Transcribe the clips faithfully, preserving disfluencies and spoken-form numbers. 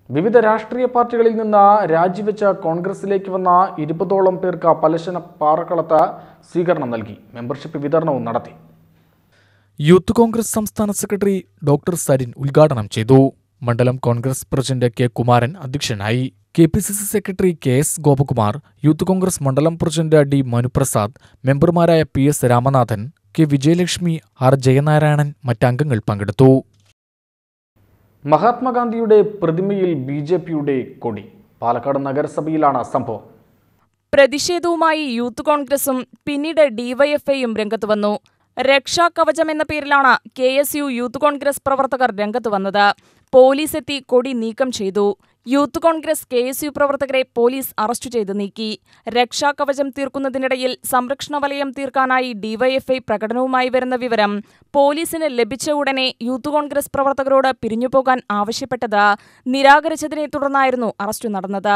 വിവിധ രാഷ്ട്രീയ പാർട്ടികളിൽ നിന്ന് രാജിവെച്ച കോൺഗ്രസിലേക്ക് വന്ന ഇരുപതോളം പേർക്ക് പലശന പാറക്കളത്ത് സ്വീകരണം നൽകി. മെമ്പർഷിപ്പ് വിതരണവും നടത്തി. യൂത്ത് കോൺഗ്രസ് സംസ്ഥാന സെക്രട്ടറി ഡോക്ടർ സരിൻ ഉദ്ഘാടനം ചെയ്തു. മണ്ഡലം കോൺഗ്രസ് പ്രസിഡന്റ് കെ കുമാരൻ അധ്യക്ഷനായി. K P C C secretary K S Gopakumar, Youth Congress മണ്ഡലം പ്രസിഡന്റ് ഡി മനുപ്രസാദ്, മെമ്പർമാരായ P S Ramanathan, K Vijayalakshmi, R Jayanarayanan മറ്റംഗങ്ങൾ പങ്കെടുത്തു. മഹാത്മാഗാന്ധിയുടെ പ്രതിമയിൽ ബി ജെ പിയുടെ കൊടി. പാലക്കാട് നഗരസഭയിലാണ് സംഭവം. പ്രതിഷേധവുമായി യൂത്ത് കോൺഗ്രസും പിന്നീട് ഡിവൈഎഫ്ഐയും രംഗത്ത് വന്നു. രക്ഷാകവചം എന്ന പേരിലാണ് K S U Youth Congress പ്രവർത്തകർ രംഗത്ത് വന്നത്. പോലീസ് എത്തി കൊടി നീക്കം ചെയ്തു. Youth Congress K S U പ്രവർത്തകരെ പോലീസ് അറസ്റ്റ് ചെയ്ത് നീക്കി. രക്ഷാകവചം തീർക്കുന്നതിനിടയിൽ സംരക്ഷണ വലയം തീർക്കാനായി ഡിവൈഎഫ്ഐ പ്രകടനവുമായി വരുന്ന വിവരം പോലീസിന് ലഭിച്ച ഉടനെ യൂത്ത് കോൺഗ്രസ് പ്രവർത്തകരോട് പിരിഞ്ഞുപോകാൻ ആവശ്യപ്പെട്ടത് നിരാകരിച്ചതിനെ തുടർന്നായിരുന്നു അറസ്റ്റ് നടന്നത്.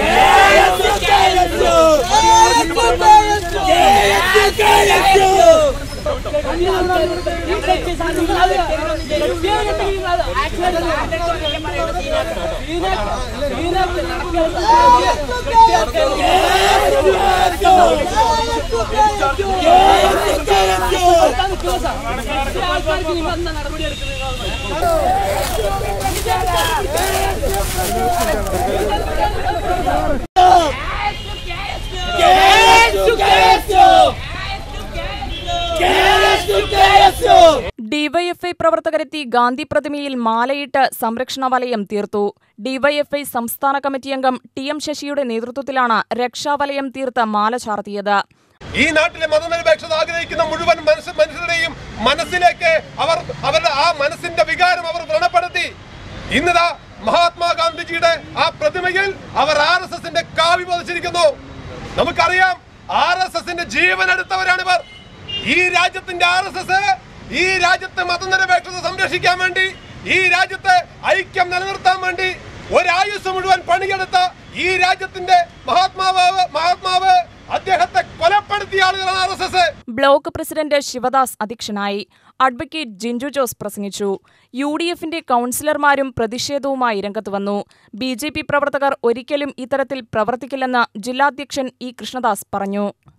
ഡിവൈഎഫ്ഐ പ്രവർത്തകരെത്തി ഗാന്ധി പ്രതിമയിൽ മാലയിട്ട് സംരക്ഷണ വലയം തീർത്തു. ഡിവൈഎഫ്ഐ സംസ്ഥാന കമ്മിറ്റി അംഗം ടി എം ശശിയുടെ നേതൃത്വത്തിലാണ് രക്ഷാവലയം തീർത്ത് മാല ചാർത്തിയത്. ഈ നാട്ടിലെ മതനിരപേക്ഷത ആഗ്രഹിക്കുന്ന മുഴുവൻ മനുഷ്യരുടെയും മനസ്സിലേക്ക് അവർ അവരുടെ ആ മനസ്സിന്റെ വികാരം അവർ വ്രണപ്പെടുത്തി. ഇന്നതാ മഹാത്മാഗാന്ധിജിയുടെ ആ പ്രതിമയിൽ അവർ ആർ എസ് എസിന്റെ കാവി പതിച്ചിരിക്കുന്നു. നമുക്കറിയാം, ആർ എസ് എസിന്റെ ജീവൻ എടുത്തവരാണിവർ. ഈ രാജ്യത്തിന്റെ ആർ എസ് എസ് ഈ രാജ്യത്തെ മതനിരപേക്ഷത സംരക്ഷിക്കാൻ വേണ്ടി, ഈ രാജ്യത്തെ ഐക്യം നിലനിർത്താൻ വേണ്ടി ഒരായുസ് മുഴുവൻ പണിയെടുത്ത ഈ രാജ്യത്തിന്റെ മഹാത്മാവ് മഹാത്മാവ് അദ്ദേഹത്തെ കൊലപ്പെടുത്തിയ ആളുകളാണ് R S S. Block president Shivadas അധ്യക്ഷനായി. അഡ്വക്കേറ്റ് ജിൻജു ജോസ് പ്രസംഗിച്ചു. യു ഡി എഫിന്റെ കൗൺസിലർമാരും പ്രതിഷേധവുമായി രംഗത്ത് വന്നു. ബി ജെ പി പ്രവർത്തകർ ഒരിക്കലും ഇത്തരത്തിൽ പ്രവർത്തിക്കില്ലെന്ന് ജില്ലാധ്യക്ഷൻ ഇ കൃഷ്ണദാസ് പറഞ്ഞു.